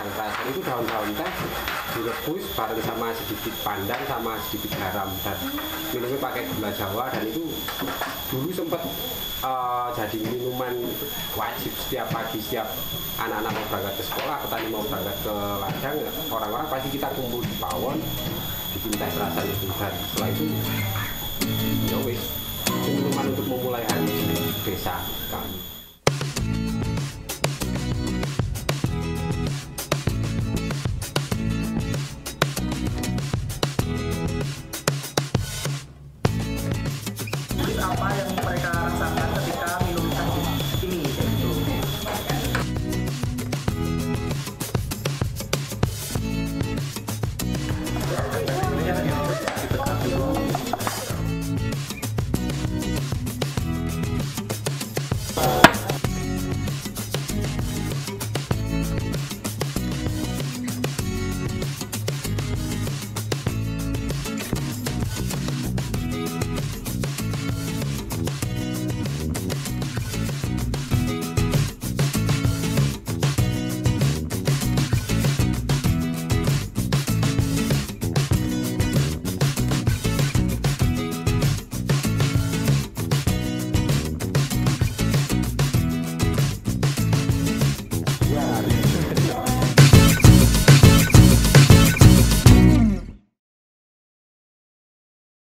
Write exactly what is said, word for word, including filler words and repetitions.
padang perasan itu daun-daun teh direbus bareng sama sedikit pandan sama sedikit garam dan minumnya pakai gula Jawa, dan itu dulu sempat uh, jadi minuman wajib setiap pagi, setiap anak-anak mau berangkat ke sekolah, petani mau berangkat ke ladang, orang-orang pasti kita kumpul di pawon bikin teh perasan itu, dan setelah itu ya wis minuman untuk memulai hari di desa kami.